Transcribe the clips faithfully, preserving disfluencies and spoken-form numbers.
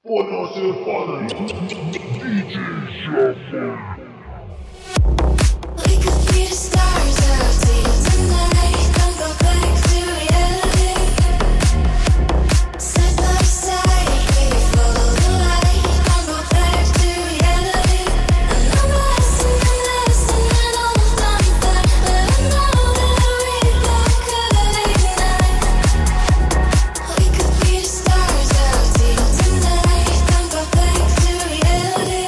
Ponoszę panem D J Shuffle. We could be the stars out till tonight. Don't go back to reality. Side by side, we follow the light. Don't go back to reality. I know I'm listening, I'm listening, I know I'm not that, but I know that we both could ignite. We could be the stars out till tonight. Don't go back to reality.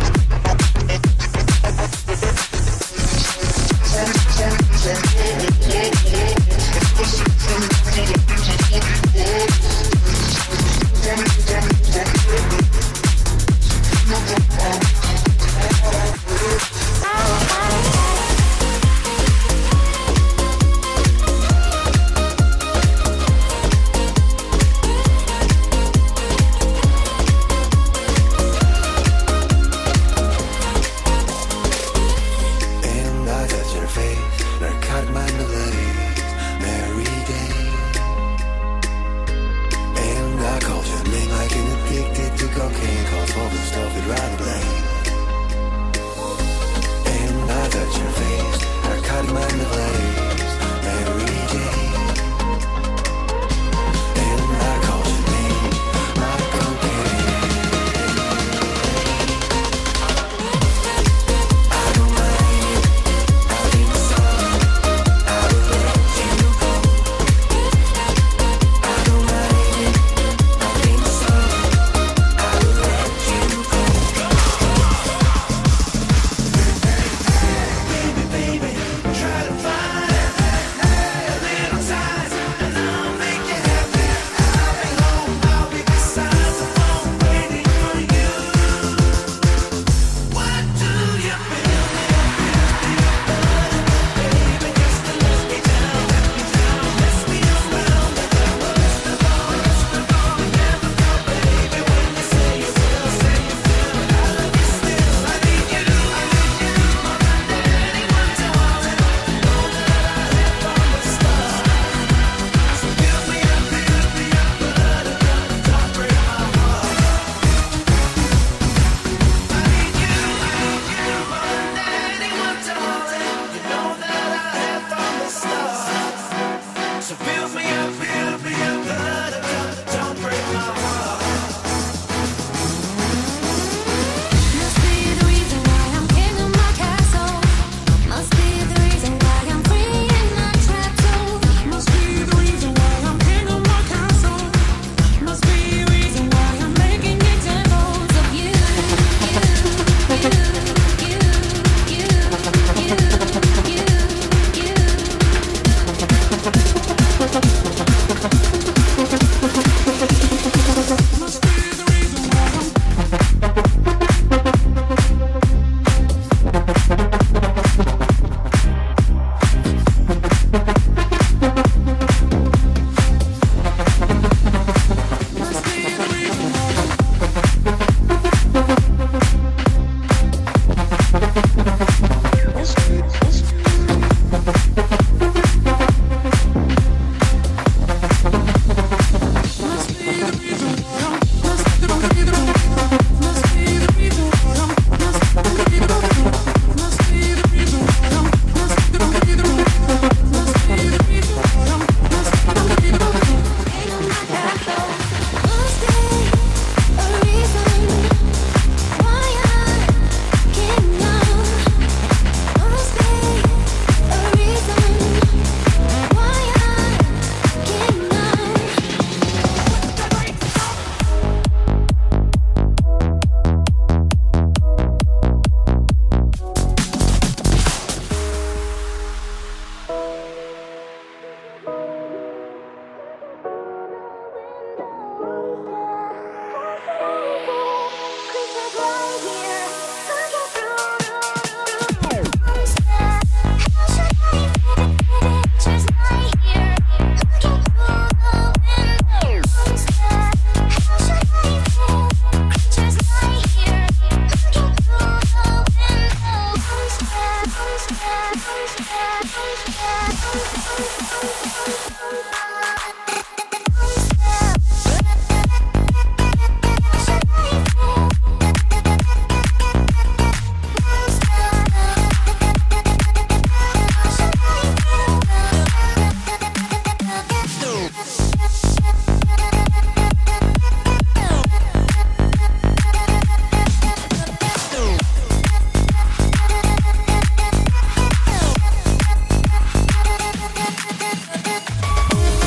Thank you. Thank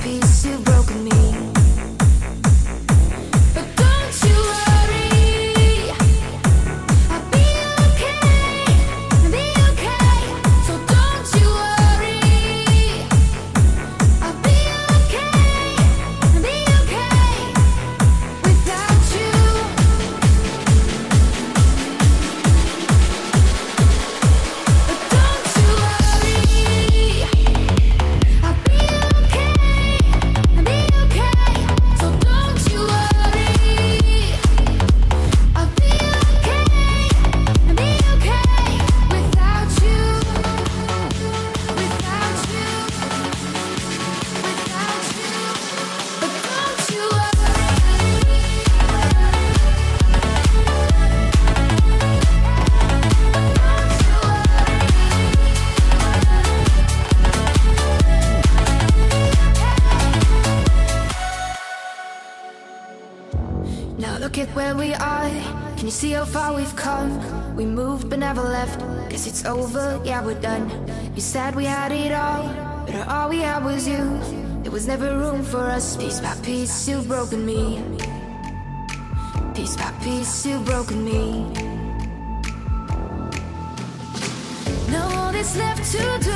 piece you've broken me. But don't you worry, I'll be okay, I'll be okay. So don't you worry, I'll be okay, I'll be okay without you. But don't you worry, I'll be okay, I'll be okay. So don't you worry, I'll be okay, I'll be okay without you, without you, without you. But don't you Now look at where we are. Can you see how far we've come? We moved but never left. Guess it's over, yeah, we're done. You said we had it all, but all we had was you. There was never room for us. Piece by piece, you've broken me. Piece by piece, you've broken me. Now all that's left to do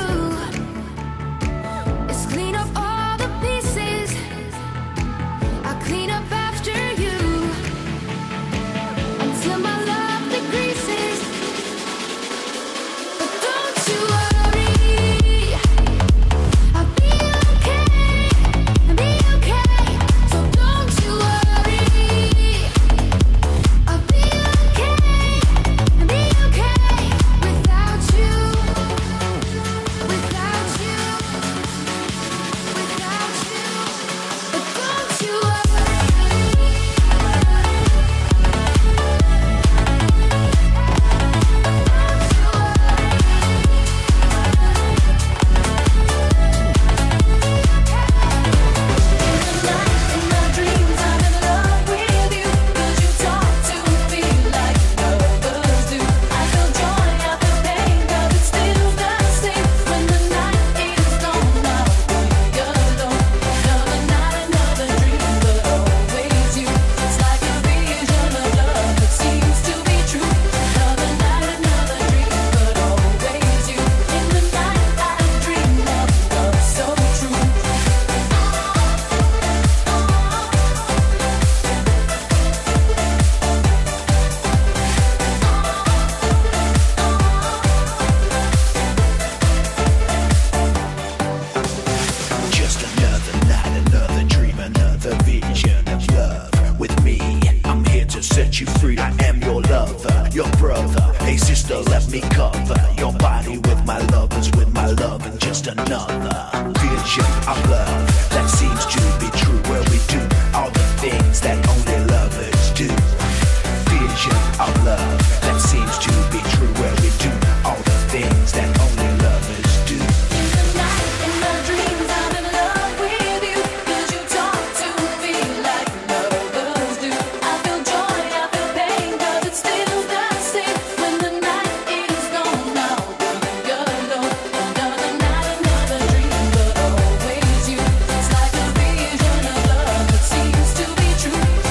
is clean up all the pieces. I'll clean up after you until my love decreases. But don't you worry, I'll be okay, I'll be okay. So don't you worry, I'll be okay, I'll be okay without you, without you, without you. But don't you worry. Just another night, another dream, another vision of love. With me, I'm here to set you free. I am your lover, your brother. Hey sister, let me cover your body with my lovers, with my love, and just another vision of love that seems to be true. Where we do all the things that only lovers do. Vision of love that seems to be true. Where we do all the things that only lovers do. True.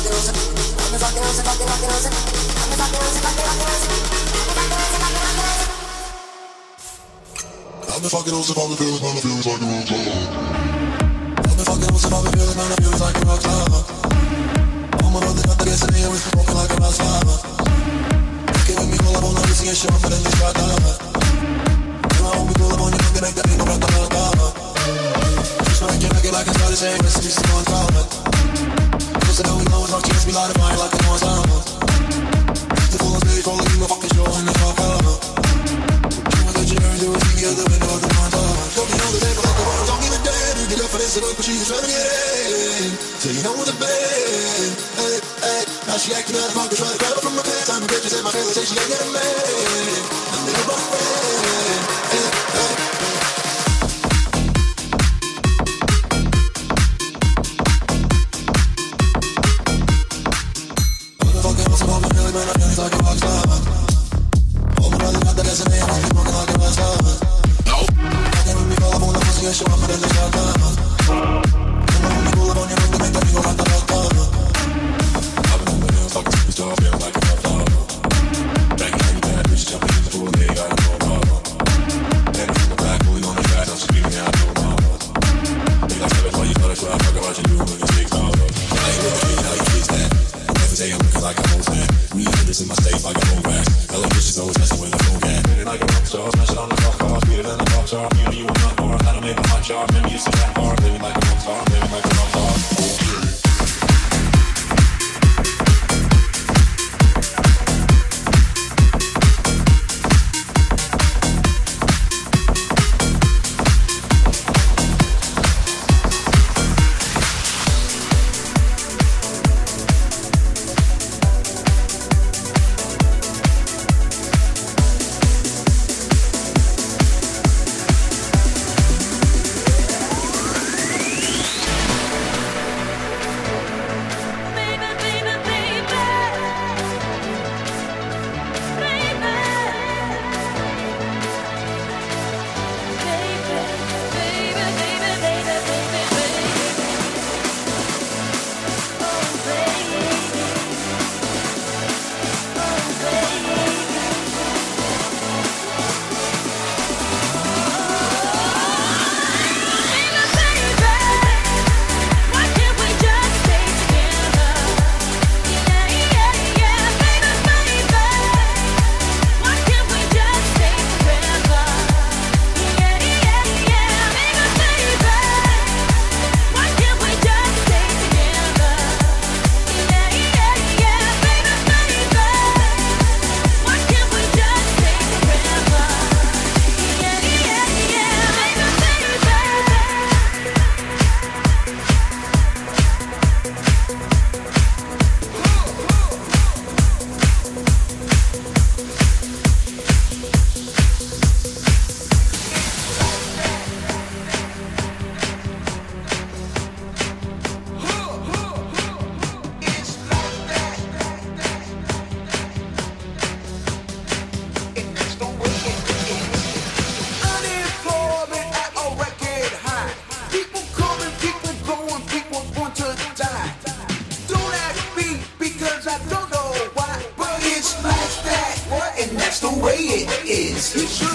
I've been fucking on some other feelings, man, I feel like a rock star. I've been fucking on some other feelings, man, I feel like a rock star. I'm a brother, not the guest, and they always smoking like a rock star. Get with me, pull up on the missing and shit, but then they shot down. You know, we pull up on you, looking like that, ain't no rock star. Just like you, like it like I started saying, recipes to go on top. Cause I know we know it's not chance, we light a fire like a noise out. The full on stage, all of you, a fucking show, and they fuck up. Do it see the window of the montage. Don't be on the table like the world, don't even dare to get up for this and look, but she's trying to get in. So you know what's a bad. Hey, hey, now she acting out of pocket, trying to grab her from my pants. I'm a bitch, and my family say she ain't getting mad. I'm in a rock band. Hey, hey. I'm the fucking awesome, I'm a feeling, man, I feel like a rock star. All my brothers got the gas and they all be smoking like a rock star. Show up and then they shut down. You know when we pull up on your ring to make that we go like the rock star. I've been over there, fucking superstar, feeling like a rock star. Banging like a bad bitch, jumping in the pool, they got no problem. Then from the back, pulling on the track, I'm screaming out, no problem. They got seven for you, thought it's right, fuck about you, you when you take off. I ain't with the street, how you face that. Every day I'm looking like I'm old man. We in this in my state like I'm old racks. Hella bitches always messing with a phone gang. Feeling like a rock star, smash it on the rock car, speed it in the rock star. You know you want nothing more, how to make a hot jar. Maybe you see that bar, living like a rock star, living like a rock star. Okay. It's like that, what? And that's the way it is.